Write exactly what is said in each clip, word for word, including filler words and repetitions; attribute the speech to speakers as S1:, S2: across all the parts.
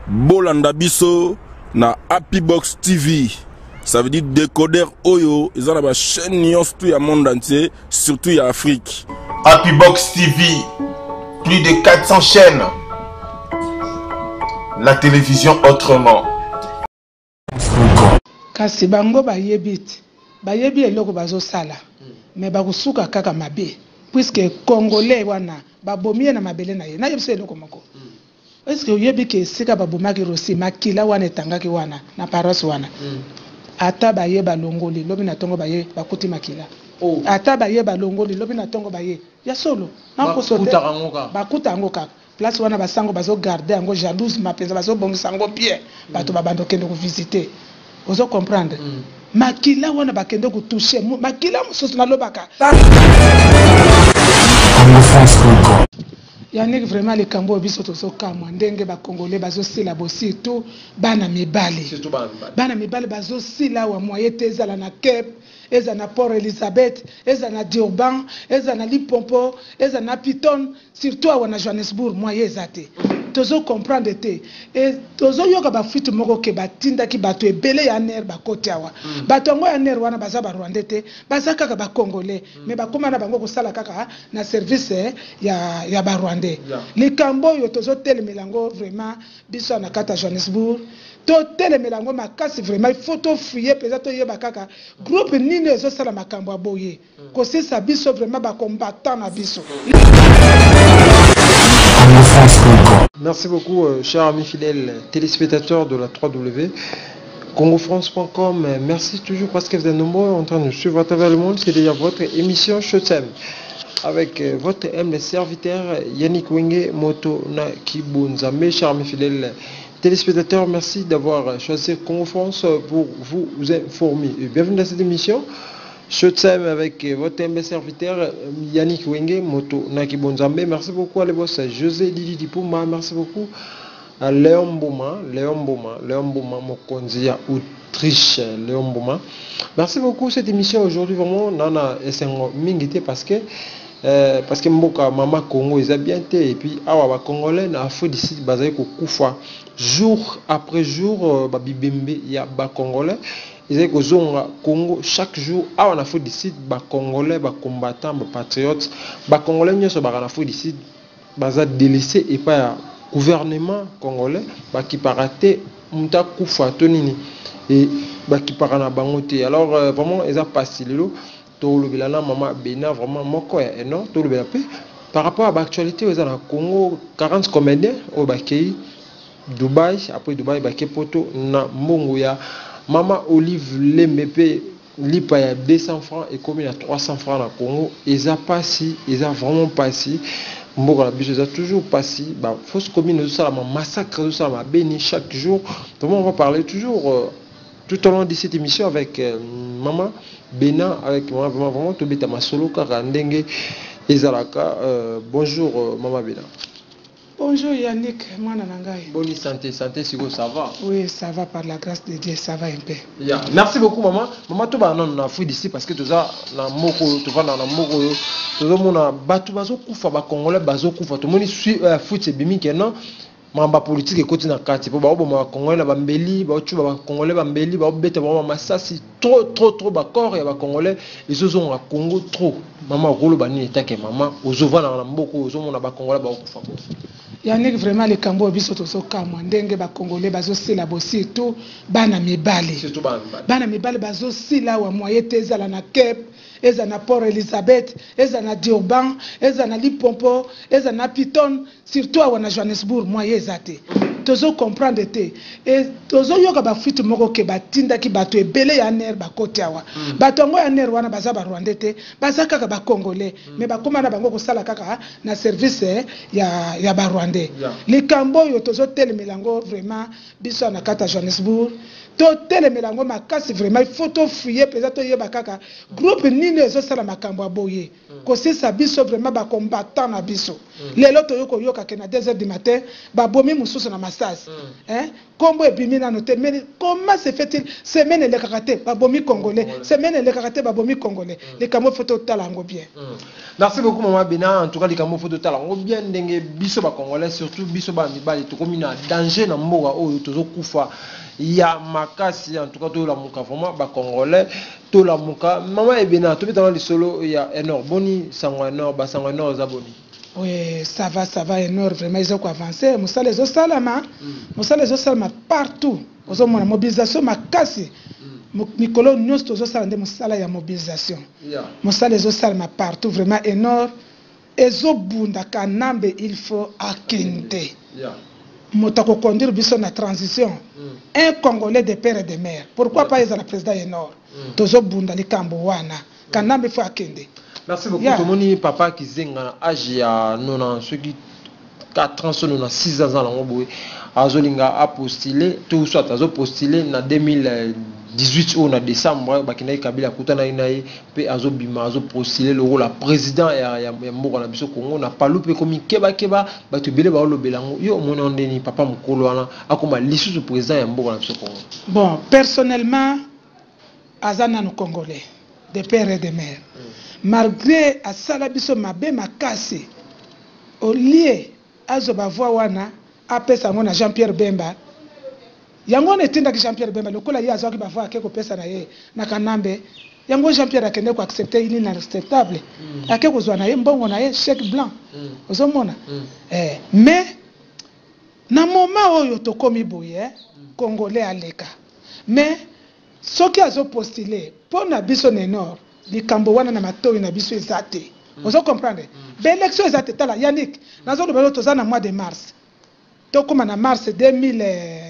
S1: bolanda biso na Happy Box T V. Ça veut dire décodeur Oyo, ils ont la chaîne nyonso tout le monde entier, surtout en Afrique.
S2: Happy Box T V, plus de quatre cents chaînes. La télévision autrement.
S3: Kasi bango ba yebit, ba yebi eloko bazo sala, mais ba kusuka kaka mabe, puisque Congolais wana ba bomie na mabele na ye, na yebise eloko moko. Est-ce que yebi ke sika ba bomaki rosi makila wana etangaki wana na paroisse wana. Ata ba ye ba longoli, lobi na tongo ba ye ba kuti makila. Ata ba ye ba longoli, lobi na tongo ba ye. Ya solo, na ko sote. Ba kuta ngoka. Place wana basango bazo garder ango jalouse mapenza bazo bongisa ngo bien bato babando kende ko visiter. Ozo comprendre. Makila wana bakende ko toucher makila mususu na lobaka. Yannick vraiment les cambo biso tozo kamwa ndenge ba congolais bazo sila bosi tout bana mibali. Surtout bana mibali. Bana mibali bazo sila wa moye tezala na Cape, eza na Port Elizabeth, eza na Durban, eza na Limpopo, eza na Piton, surtout à wana Johannesburg moye ezate. Tozo comprendre te et tozo yoka ba fitu moko ke batinda ki bato ebele ya ner ba kote awa. Bato ngo ya ner wana baza ba Rwandais te, baza kaka ba Congolais, mais ba komana bango ko sala kaka na service ya ya ba Rwandais. Les cambo yo tozo telemelango vraiment biso na kata Johannesburg. To telemelango makasi vraiment il faut to fuyer peut-être yeba kaka groupe nini ezo sala makambo aboye. Ko c'est ça biso vraiment ba combattant na biso.
S4: Merci beaucoup, euh, chers amis fidèles téléspectateurs de la trois W. Congo France point com, merci toujours parce que vous êtes nombreux en train de suivre à travers le monde. C'est déjà votre émission Shotem avec euh, votre humble serviteur Yannick Wenge Moto na Kibunzame. Chers amis fidèles téléspectateurs, merci d'avoir choisi Congo France pour vous informer. Bienvenue dans cette émission Shotem avec votre humble serviteur Yannick Wenge Moto Naki Bonzambe. Merci beaucoup à boss José Didi Dipuma. Merci beaucoup à Léon Bouma, Léon Bouma, Léon Bouma, Mokonzia Autriche, Léon Bouma. Merci beaucoup cette émission aujourd'hui vraiment nana esengo mingité parce que euh, parce que mboka mama Congo ils a bien été et puis awa ba congolais na fo d'ici bazay ko kufa jour après jour ba bibembe ya ba congolais. Ils disent que Congo chaque jour a on a fait d'ici ba congolais ba combattants ba patriotes ba congolais n'y sont ba fait d'ici baza délaissé et pas gouvernement congolais ba qui paraté muta kufa tonini et ba qui parana bangote alors euh, vraiment ils a passé le to le bilana mama bena vraiment moko et non to le bela par rapport à l'actualité aux na Congo quarante comédiens au bakei Dubaï après Dubaï ba kepoto na mbongo ya Mama Olive Lembepe lipa ya deux cents francs et combien à trois cents francs na Congo ils a pas si ils a vraiment pas si mboka la biso a toujours pas si bah fausse commune ça la massacre ça ma béni chaque jour donc on va parler toujours euh, tout au long de cette émission avec euh, maman Bena avec moi vraiment vraiment to beta masolo kaka ndenge ezalaka euh, bonjour euh, maman Bena.
S3: Bonjour Yannick, moi Nanangai.
S4: Bonne santé, santé si vous ça va.
S3: Oui, ça va par la grâce de Dieu, ça va un peu.
S4: Yeah. Merci beaucoup maman. Maman tu vas non na fui d'ici parce que tu as na moko tu vas na moko tu as mon batu bazo kufa ba congolais bazo kufa tout monde suit foot c'est bimi kenan mamba politique et côté na kati po ba bo ma congolais na bambeli ba tu ba congolais bambeli ba beta ba masasi trop trop trop ba corps ya ba congolais ils ont na Congo trop maman rolo bani etake maman ozova na mboko ozo mona ba congolais ba kufa ko.
S3: Yannick vraiment les cambo biso tozo kamwa ndenge ba congolais bazo sila bosi tout bana mibali. Surtout bana mibali. Bana mibali bazo sila wa moye tezala na Cape, eza na Port Elizabeth, eza na Durban, eza na Limpopo, eza na Piton, surtout à wana Johannesburg moye ezate. Tozo comprendre te et tozo yoka ba fitu moko ke batinda ki bato ebele ya ner ba kote awa. Bato ngo ya ner wana baza ba Rwandais te, baza kaka ba Congolais, mais ba komana bango ko sala kaka na service ya ya ba Rwandais. Les cambo yo tozo telemelango vraiment biso na kata Johannesburg. To telemelango makasi vraiment il faut to fuyer peut-être yeba kaka groupe nini ezo sala makambo aboye. Ko c'est ça biso vraiment ba combattant na biso. Lelo to yoko yoka ke na deux heures du matin ba bomi mususu na masasi hein kombo ebimi na noté mais comment se fait-il semaine le karaté babomi congolais semaine le karaté babomi congolais les camo photo talango bien.
S4: Merci beaucoup maman Bena, en tout cas les camo photo talango bien ndenge biso ba congolais surtout biso ba mibali to komi na danger na mboka oyo tozo kufa ya makasi en tout cas to la muka vraiment ba congolais to la muka maman Ebena to bitana lisolo ya énorme boni sango énorme ba sango énorme za boni.
S3: Oui, ça va, ça va énorme, vraiment, ils ont avancé. Moussa les Osalama, Moussa les Osalama partout. Aux hommes, la mobilisation m'a cassé. Mikolo, nous, tous os salama, Moussa la mobilisation. Moussa les Osalama partout, vraiment énorme. Ezo bunda kanambe, il faut akinde. Motako conduire biso na transition. Un Congolais de père et de mère. Pourquoi pas ils ont le président énorme? Tozo bunda li kambo wana. Kanambe il faut akinde.
S4: Merci beaucoup. Yeah. Tout le monde papa qui zenga âge ya nona ceux qui quatre ans nona six ans la ngoboy azolinga a postulé tout soit azo postulé na deux mille dix-huit au na décembre bakina kabila kutana inaye pe azo bima azo postulé le rôle président ya ya mboka na biso Congo na palupe komi keba keba batu bele ba lobelango yo mona ndeni papa mukolo wana akoma lisusu président ya mboka na biso Congo.
S3: Bon, personnellement azana no congolais de père et de mère. Mm. Malgré à Salabiso Mabe Makasi, au lieu à Zobavoa Wana, après ça, on a Jean-Pierre Bemba. Yango netinda ki Jean-Pierre Bemba, le coup là, il y a Zoki Bavoa qui est pesa na ye, na Kanambe. Yango Jean-Pierre a kende ko accepter, il est inacceptable. A ke ko zwana ye, mbongo na ye, chèque blanc. Ozomona. Eh, mais, na moment oyo tokomi boye, Congolais aleka. Mais, ce qui a postulé, pour na biso nenor, likambo wana na matoyi na biso ezate. Ozo comprendre? Be élection ezate tala Yannick. Nazo lobelo toza na mois de mars. Tokoma na mars deux mille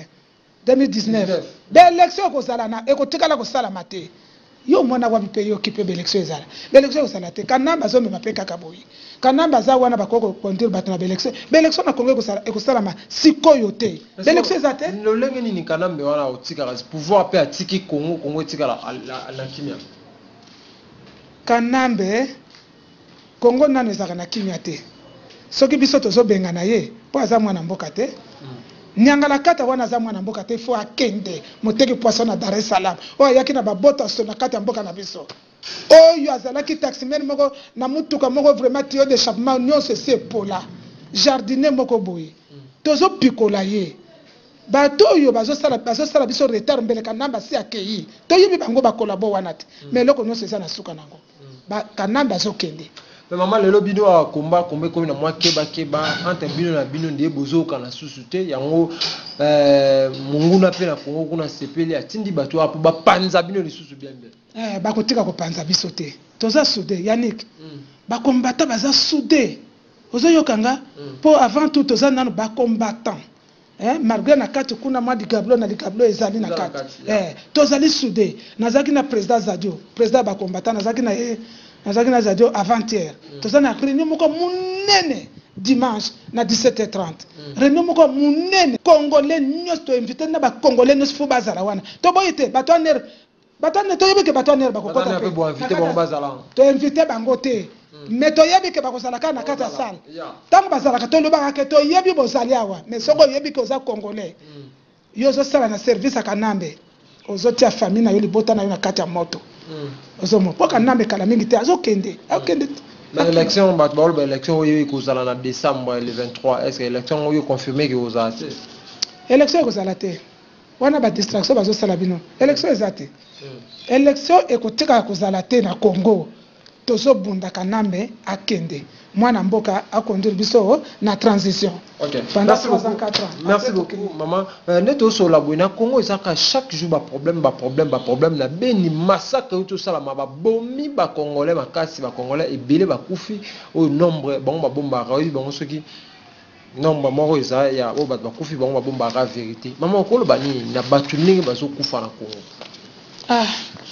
S3: dix-neuf. Be élection ko sala na ekotikala ko sala mate. Yo mwana wa bipe yo kipe be élection ezala. Be élection ko sala te kanamba zo me mapeka kaboyi. Kanamba za wana bakoko kontir batana be élection. Be élection na Congo ko sala ko sala ma sikoyo te. Be élection ezate.
S4: No lenge ni kanamba wana otika pouvoir pe atiki Congo Congo etika la la kimia.
S3: Kanambe Congo nane ezaka na kimia te. Soki biso tozo benga na ye, po aza mwana mboka te. Mm. Nyangala kata wana aza mwana mboka te, fo akende moteki poisson na Dar es Salaam. O yaki na babota so na kata mboka na biso. O yo azalaki taximen moko na mutuka moko vraiment tio d'échappement nyonso se pola. Jardinier moko boye. Mm. Tozo pikola ye. Bato yo bazo sala bazo sala biso retard mbele kanamba si akei. To yebi bango ba collabo wana te. Mm. Mais loko nyonso eza na suka nango. Ba kanamba zo kende.
S4: Mais maman lelo bino a combat combat comme na moi keba keba entre bino na bino de bozo kana susute yango euh munguna pe na Congo kuna sepeli atindi bato apo ba panza bino lisusu bien bien.
S3: Eh ba kotika ko panza biso te. Toza soudé Yannick. Mm. Ba combattant baza soudé. Ozo yokanga mm. pour avant tout toza nanu ba combattant. Eh malgré na kati kuna mwa di gablo na di gablo ezali na kati. Eh tozali soudé. Nazaki na président Zadio, président ba combattant nazaki na eh, nazaki na Zadio avant-hier. Mm. Toza na réunion moko munene dimanche na dix-sept heures trente. Mm. Réunion moko munene congolais nyos to invité na ba congolais nyos fu bazala wana. To boyete bato ner bato ner to yebeke bato ner ba kokota
S4: pe. Ba invité ba bazala.
S3: To invité bango te. Mais to yebi ke bakozalaka na kata salle. Tant bazalaka to lobaka ke to yebi bozali awa. Mais soko yebi ke oza congolais. Yo zo sala na service a Kanambe. Ozo tia famille na yo libota na yo na kata moto. Ozo mo po Kanambe kala mingi te azo kende. Akende.
S4: Mais l'élection ba ba l'élection oyo ikozala na décembre le vingt-trois. Est-ce que l'élection oyo confirmé que oza te?
S3: Élection ikozala te. Wana ba distraction bazo sala bino. Élection ezate. Élection ekotika kozala te na Congo. Tozo bunda Kanambe akende mwana mboka a conduire biso na transition.
S4: OK.
S3: Pendant trois ans quatre ans.
S4: Merci beaucoup maman. Euh, neto so la boina Congo ezaka chaque jour ba problème ba problème ba problème na beni massacre tout ça la ba bomi ba congolais makasi ba congolais ebele ba kufi au nombre bon ba bomba rawi bon soki nombre moko eza ya o ba kufi bon ba bomba ra vérité. Maman ko lo bani na batu ningi bazo kufa na Congo.
S3: Ah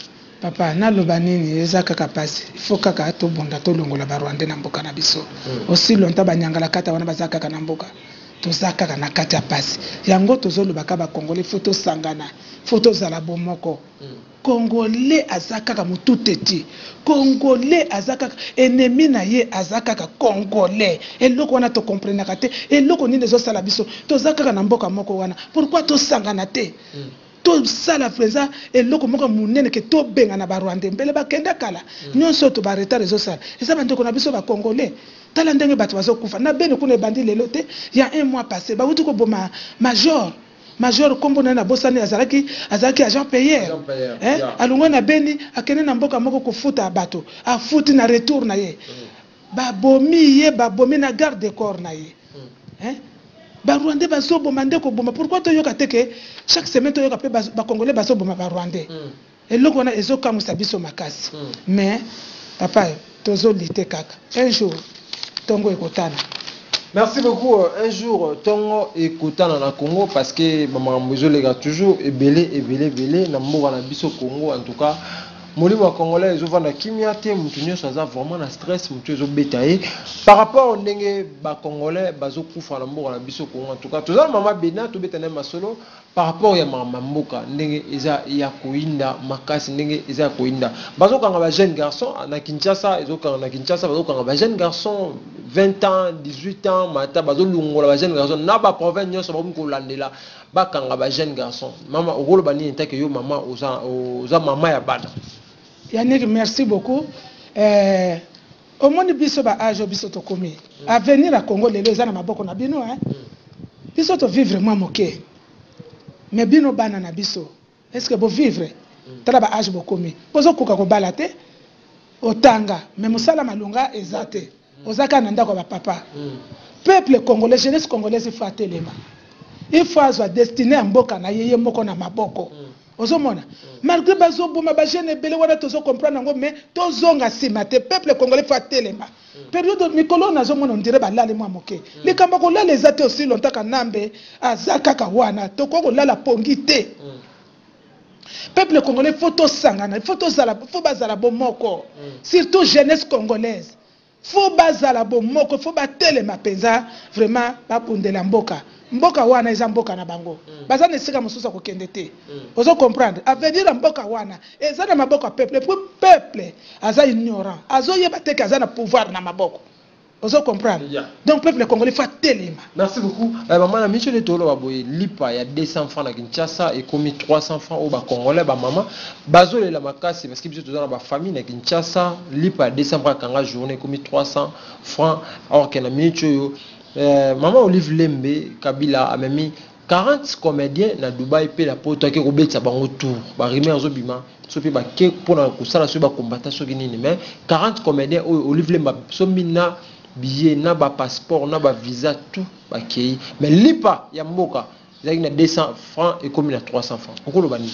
S3: papa na loba nini eza kaka pasi faut kaka to bonda to longola ba Rwanda na mboka na biso mm. Aussi longtemps ba nyangala kata wana bazaka kaka na mboka toza kaka na kati ya pasi yango tozolobaka bakongolais fo tosangana fo tozala bomoko congolais aza kaka motu teti congolais aza kaka ennemi na ye aza kaka congolais eloko wana tokomprenaka te eloko nini ezosala biso toza kaka na mboka moko wana pourquoi tosangana te tosala mpenza eloko moko monene ke tobengana barwandais mbele bakende kala nyonso to baretard ezosala eza bandeko na biso bacongolais tala ndenge bato bazokufa na bene kuna ebandi lelo te ya un mois passé bauti koboma major major kombo na bosani azalaki azalaki agent payeur eh alungwa na beni akene na mboka moko kofuta bato afuti na retour na ye babomi ye babomi na garde de corps na ye eh ba rwandais bazoboma ndeko boma pourquoi to yoka teke chaque semaine to yoka pe ba congolais bazoboma ba rwandais eloko wana ezokamusa biso makasi mais papa tozolite kaka un jour Tongo Ekotana.
S4: Merci beaucoup. Un jour, Tongo Ekotana na Congo parce que maman Mozo les gars toujours et belé et belé belé na mort na biso Congo en tout cas. Molimo congolais ils vont na kimia te mutunyo saza vraiment na stress mutu zo betaye par rapport au ndenge ba congolais bazo kufa na mort na biso Congo en tout cas. Toza mama bena to betana masolo par rapport ya mama mboka ndenge eza ya koinda makasi ndenge eza ya koinda bazo kanga ba jeune garçon na Kinshasa ezo kanga na Kinshasa bazo kanga ba jeune garçon vingt ans dix-huit ans mata bazo lungola ba jeune garçon na ba province nyonso ba ko landela ba kanga ba jeune garçon mama okolo bani ntake yo mama oza oza mama ya bana
S3: Yannick merci beaucoup euh au monde biso ba âge biso to komi à venir à Congo lelo eza na maboko na bino hein biso to vivre moi moké mais bino bana na biso est-ce que bo vivre tala ba âge bokomi bozo koka ko balate otanga mais musala malunga ezate ozaka na ndako ba papa peuple congolais jeunesse congolaise il faut atelema il faut azwa destiné à mboka na yeye moko na maboko ozomona malgré bazo boma ba jeune belé wana tozo comprendre ngo mais tozonga sima te peuple congolais il faut atelema période mikolo nazo mona on dirait ba lale moi moké likamba ko lale ezate aussi longtemps ka nambe azaka ka wana to ko lala pongi te peuple congolais faut to sangana faut to zala faut bazala bomoko surtout jeunesse congolaise faut bazala bomoko faut batelema penza vraiment ba pundela mboka mboka wana eza mboka na bango baza nesika mosusu kokende te ozo comprendre avenir mboka wana eza na maboko peuple pour peuple aza ignorant azo yeba te que aza na pouvoir na maboko ozo comprendre yeah. Donc peuple congolais faut telema.
S4: Merci beaucoup. Euh, maman na Michel Etolo baboye lipa ya deux cents francs na Kinshasa et commis trois cents francs au ba congolais ba maman bazo le la makasi parce que biso toza na ba famille na Kinshasa lipa ya deux cents francs kanga journée commis trois cents francs alors que na minute yo Euh, maman Olive Lembe Kabila a mis quarante comédiens na Dubaï pe la poto ke ko betsa bango tour ba rimer zo bima so pe ba ke pona ko sala so ba combattant so nini mais quarante comédiens Olive Lembe so mina billet na ba passeport na ba visa tout ba kei mais lipa ya mboka zaki na deux cents francs et comme na trois cents francs okolo bani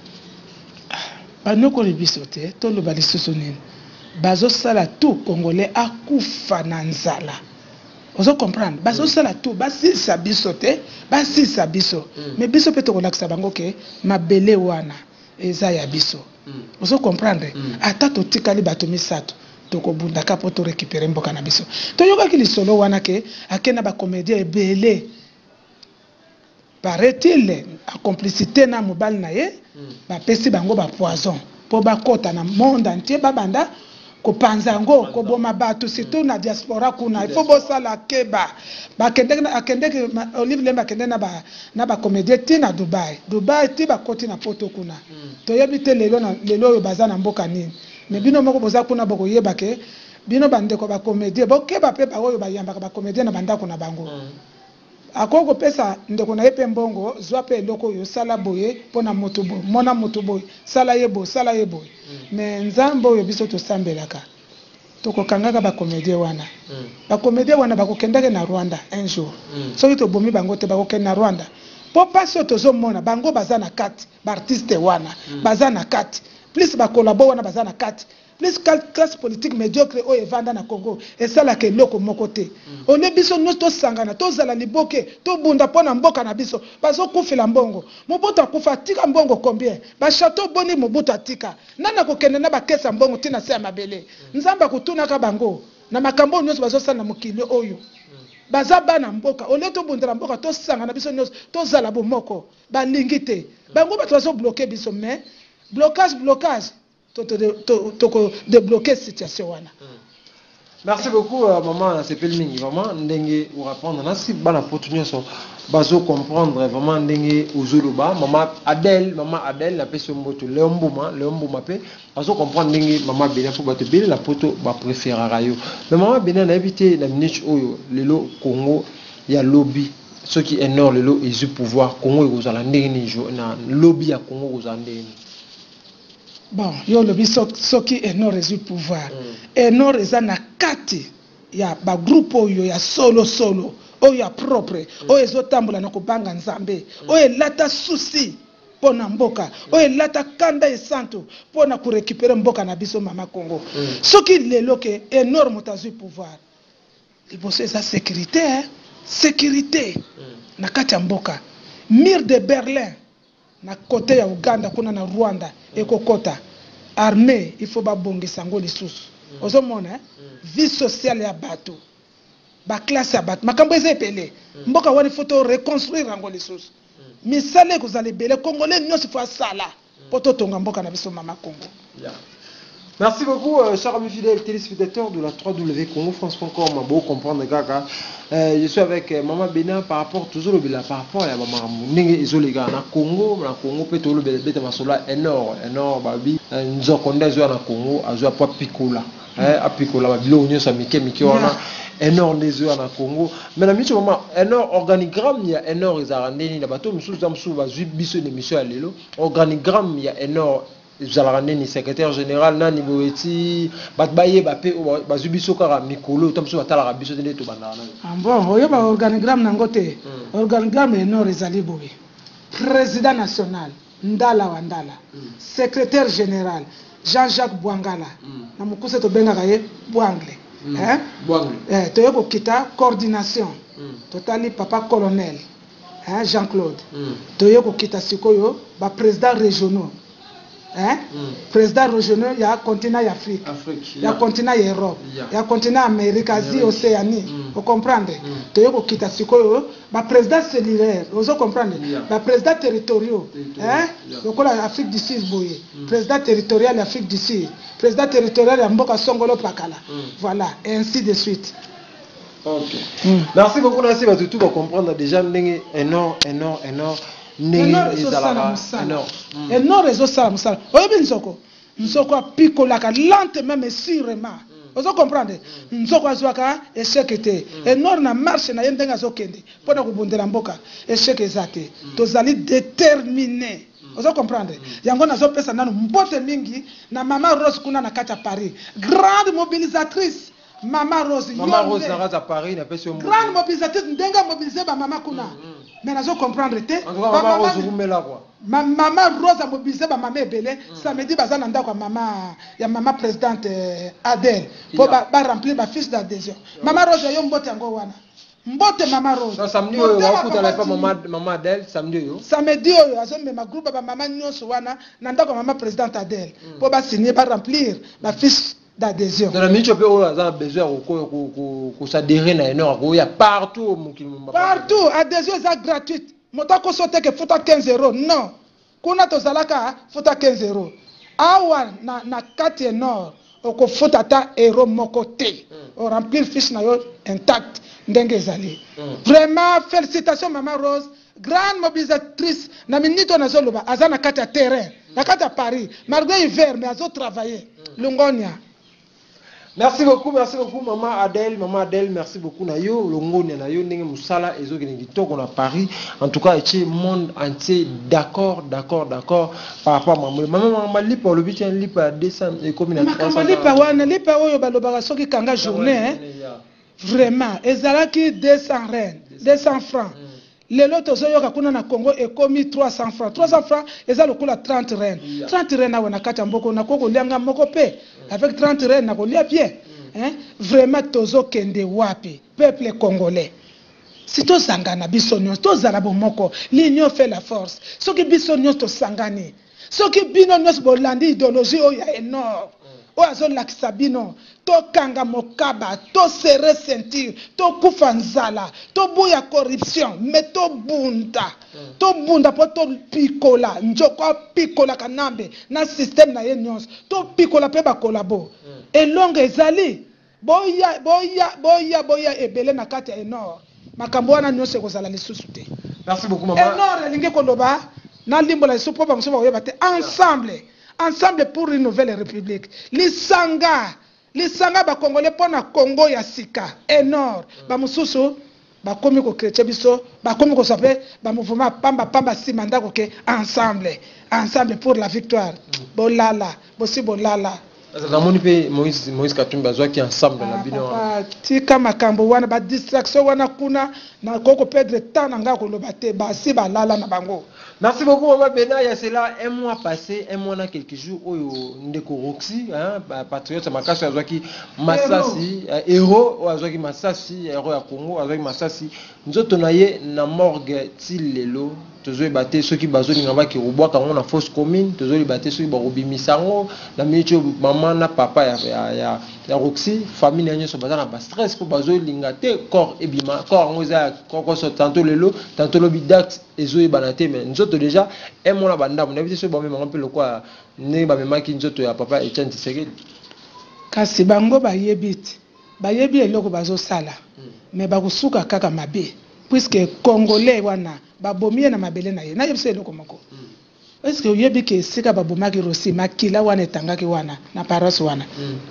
S3: ba noko le bisote to lo bali sosonene bazo sala tout congolais akufa na nzala. Vous comprenez? Baso sala tout, basi sa biso te, basi sa biso. Mais biso peut to laksa bango ke mabele wana eza ya biso. Vous comprenez? Ata to tikali bato misato to ko bunda ka poto récupérer mboka na biso. To yoka ki lisolo wana ke akena ba comédien ebele. Paraît-il en complicité na mobile na ye, ba pesi bango ba poison po ba kota na monde entier ba banda ko panzango ko boma bato surtout na diaspora kuna il faut bosala keba ba kende na akende ke Olive Lembe akende na ba na ba comédien ti na Dubai Dubai ti ba koti na poto kuna to yebite lelo na lelo yo bazana mboka nini mais bino moko boza kuna boko yeba ke bino bande ko ba comédien bo keba pe ba oyo ba yamba ba comédien na banda kuna bango akoko pesa ndeko na yepe mbongo zwa pe eloko yo sala boye pona moto boye mona moto boye sala yebo sala yebo mais nzambo yo biso to sambelaka toko kangaka ba comédien wana ba comédien wana bakokendaka na Rwanda un jour soki to bomi bango te bakokenda na Rwanda po paso to zo mona bango bazana kati ba artiste wana bazana kati plus ba collabo wana bazana kati plus classe politique médiocre o evanda na Congo et ça la ke loko moko te on est biso nous to sangana to zala liboke to bunda pona mboka na biso bazo kufela mbongo mobutu akufa tika mbongo combien ba château boni mobutu atika nana ko kende na ba kesa mbongo tina se mabele nzamba kutuna ka bango na makambo nyonso bazo sana mokili oyo baza bana mboka ole to bundela mboka to sanga na biso nyos to zala bomoko ba lingite bango bato bazo bloquer biso mais blocage blocage to to to to débloquer situation wana.
S4: Merci beaucoup euh, maman c'est pelmingi vraiment ndenge ou répondre na si bana potunyo so bazo comprendre vraiment ndenge ozoloba maman Adèle maman Adèle na peso mboto leombuma leombuma pe bazo comprendre ndenge maman Bena pour bato bele la poto ba préférera yo mais maman Bena na éviter la minute oyo lelo Congo ya lobby ce qui est nord lelo ils pouvoir Congo ezala ndenge ni jo na lobby ya Congo ezala ndenge.
S3: Bon, yo lobby soki eno résout pouvoir. Eno reza na kati ya ba groupe oyo ya solo solo, oyo ya propre, oyo ezotambola na kobanga nzambe, oyo elata souci pona mboka, oyo elata kanda esanto pona ku récupérer mboka na biso mama Congo. Soki lelo ke énorme tazui pouvoir. Liboso eza sécurité, hein? Sécurité na kati ya mboka. Mur de Berlin na côté ya Uganda kuna na Rwanda ekokota armée il faut ba bongisa ngo lisusu ozomona eh? Vie sociale ya bato ba classe ya bato makambo ezepele mboka wani photo reconstruire ngo lisusu misale kozale bele congolais nyonso fo sala poto tonga mboka na biso mama Congo.
S4: Yeah. Merci beaucoup, euh, chers amis fidèles téléspectateurs de la trois W Congo France point com. Bon comprendre, gaga. Euh, je suis avec euh, Maman Bena par rapport toujours au Bela, par rapport à Maman Nenge Isolega. Na Congo, na Congo, peut être le Bela Masola énorme, énorme, babi. Nous avons condamné na Congo, à jouer pas Picola. À Picola, babi, l'Union Samike, Miki, on a énorme des œufs na Congo. Mais la mission, maman, énorme organigramme, il y a énorme, ils ont rendu, il y a bateau, monsieur, Zamsou, va jouer biso de mission à l'élo. Organigramme, il y a énorme. Zalarané ni secrétaire général na ni boeti batbaye bapé bazubiso kara mikolo tamso batala rabiso de to bandana.
S3: Ah bon, oyo ba organigramme nangote. Organigramme eno rezali boye. Président national Ndala Wandala. Secrétaire général Jean-Jacques Bouangala. Na mukuse to benga kaye Bouangle. Hein? Bouangle. Eh to yoko kita coordination. Totali papa colonel. Hein Jean-Claude. To yoko kita sikoyo ba président régionaux. Hein? Mm. Président régional, il y a un continent Afrique, il y a un continent Europe, il y a un continent Amérique, Asie, Océanie. Vous comprenez? Tu as quitté ce que le président cellulaire, vous comprenez? Le président territorial, hein? Donc l'Afrique du Sud, président territorial de l'Afrique du Sud, président territorial de Mboka Songolo Pakala. Voilà, et ainsi de suite.
S4: Ok. Mm. Merci beaucoup, merci à tout pour comprendre déjà énorme, énorme, énorme.
S3: Eno réseau sala musala. Eno réseau sala musala. Oyebi nzoko. Nzoko apikolaka lentement mais sûrement. Ozo comprendre? Nzoko azwaka échec te. Eno na marche na yendenga azokende. Pona kubundela mboka. Échec ezate. Tozali déterminé. Ozo comprendre? Yango nazo pesa nanu mbote mingi na Mama Rose kuna na kati ya Paris. Grande mobilisatrice. Mama Rose.
S4: Mama Rose na à Paris na pesa mbote.
S3: Grande mobilisatrice ndenga mobiliser ba mama kuna. Mais nous comprendre te
S4: Maman Rose rumela quoi.
S3: Maman Rose a mobilisé ba maman ebele samedi baza na ndako maman ya maman présidente Adèle pour ba remplir ba fiche d'adhésion. Maman Rose yo mbote yango wana. Mbote Maman Rose.
S4: Non samedi oyo wa kutala pa maman maman Adèle samedi yo.
S3: Samedi oyo azombe ma groupe ba maman nyonso wana na ndako maman présidente Adèle pour ba signer ba remplir ba fiche d'adhésion.
S4: Dans la minute on a besoin de s'adhérer na énorme, il y a partout
S3: partout adhésion est gratuite. Motako sote que futa quinze euros non. Kuna to salaka futa quinze euros. Awa na na kati nord oko futa ta euro moko te. On remplir fiche na yo intact ndenge ezali. Vraiment félicitations Maman Rose, grande mobilisatrice na minute na zoloba azana kati ya terrain, na kati ya Paris, malgré hiver mais azo travailler. Lungonia.
S4: Merci beaucoup, merci beaucoup Maman Adèle, Maman Adèle, merci beaucoup Nayo, Longoni Nayo, Nenge Moussala, Ezo Genegito qu'on a Paris. En tout cas, le monde entier d'accord, d'accord, d'accord par rapport à Maman. Maman Maman Lipa, le but est Lipa deux cents et combien de
S3: Maman Lipa, wana Lipa oyo balobaka soki kanga journée, vraiment, ezalaki deux cents reines, deux cents francs. Les lots tozoyoka kuna na Congo est commis trois cents francs. trois cents francs, eza lokula trente reines. trente reines na wana kati mboko na koko lianga moko pe. Avec trente reines na kolia bien. Hein? Vraiment tozo kende wapi peuple congolais. Si to sangana bisonyo to zala bomoko, l'union fait la force. Soki bisonyo to sangani. Soki bino nyos bolandi idéologie o ya énorme. oyo azolakisa bino tokanga mokaba tosere ceinture tokufa nzala tobuya corruption me tobunda tobunda mpo topikola njoko apikola kanambe na systeme na ye nyonso topikola mpe bakolabo elongo ezali boya boya boya boya ebele na kati ya enor makambo wana nyonso ekozala lisusu te.
S4: Merci beaucoup maman.
S3: Enor elingi koloba na limbola lisusu mpo bamosusu bakoyeba te ensemble ensemble pour une nouvelle république lisanga lisanga bakongole mpo na Congo ya sika enor bamosusu bakomi kokretie biso bakomi kozwa mpe bamouvement pamba pamba nsima ndako ke ensemble ensemble pour la victoire bolala bosi bolala.
S4: namoni mpe Moïse Moïse Katumbi azwaki ensemble na bino
S3: wana tika makambo wana ba distraction wana kuna na koko perdre temps na nga koloba te basi balala na bango.
S4: Merci beaucoup maman Bena. Il y a cela un mois passé, un mois na quelques jours où ndeko Roxy hein patriote makasi azwaki Masasi héros azwaki Masasi héros ya Congo azwaki Masasi nzoto na ye na morgue tilelo tozoi baté ceux qui bazoni ngamba ki robwaka ngo na fosse commune tozoi baté ceux qui ba robimisango na micho maman na papa ya ya ya Roxy famille nyo so bazana ba stress pour bazoi linga te corps ebima corps ngo za corps so tantôt lelo tantôt lobi dax ezoi banate mais nzoto déjà un mois na banda on a vu ce bon même un peu le quoi ne ba memaki nzoto ya papa Etienne Tshisekedi
S3: kasi bango bayebiti bayebi eloko bazosala mais bakusuka kaka mabe puisque congolais wana babomie na mabele na ye na yebisa eloko moko est-ce que oyebi ke sika babomaki rosi makila wana etangaki wana na paroisse wana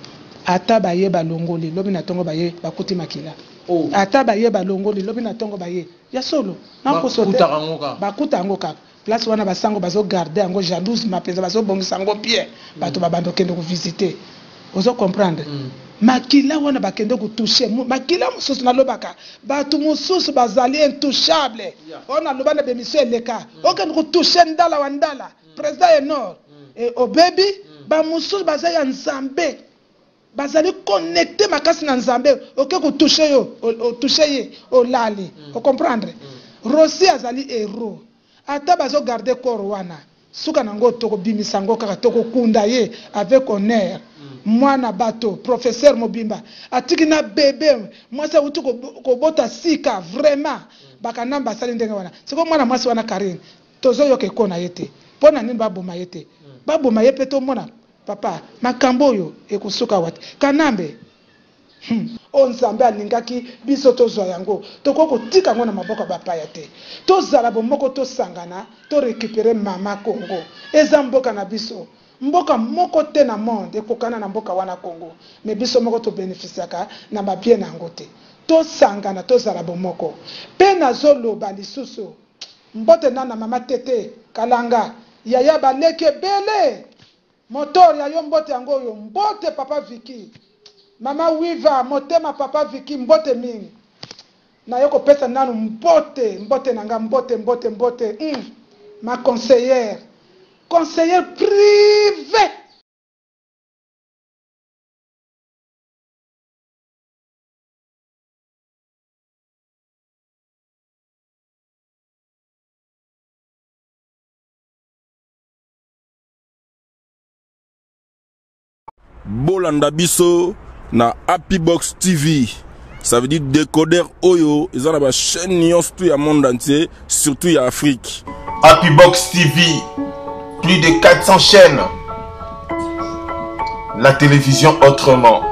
S3: ata baye balongoli lobi na tongo baye bakuti makila ata baye balongoli lobi na tongo baye ya solo na kosote bakuta ngo kaka place wana basango bazo garder yango jalouse mapenza bazo bongisa ngo bien bato babando kende ko visiter ozo comprendre makila wana bakende ko toucher makila mususu na lobaka bato mususu bazali intouchable ona lobana be mission eleka okende ko toucher ndala wa ndala président enor et obebi ba mususu bazali ya nzambe bazali connecté makasi na nzambe oke ko toucher yo o toucher ye o lali o comprendre Rossi azali héros ata bazo garder corps wana suka nango toko bimisango kaka toko kunda ye avec honneur mwana bato professeur Mobimba atiki na bébé mwasa utu ko bota sika vraiment bakanamba sali ndenge wana siko mwana mwasi wana Karine tozo yoke kona yete pona nini baboma yete baboma yepe to mona papa makambo yo ekusuka wati kanambe Hmm. On nzambe alingaki biso tozwa yango toko kotika ngo na maboko bapaya te tozala bomoko tosangana to récupérer mama Congo eza mboka na biso mboka moko te na monde ekokana na mboka wana Congo mais biso moko to bénéficiaka na ba bien nango te tosangana tozala bomoko pe nazoloba lisusu mbote nana mama tete kalanga yaya baleke bele motor ya yo mbote yango yo mbote papa Vicky Mama Wiva motema papa Vicky mbote mingi na yoko pesa nanu mbote mbote nanga mbote mbote mbote mm. ma conseillère conseillère privée
S1: Bolanda biso na Happy Box T V. Ça veut dire décodeur Oyo. Ils ont la chaîne nyonso tout le monde entier, surtout en Afrique.
S2: Happy Box T V, plus de quatre cents chaînes. La télévision autrement.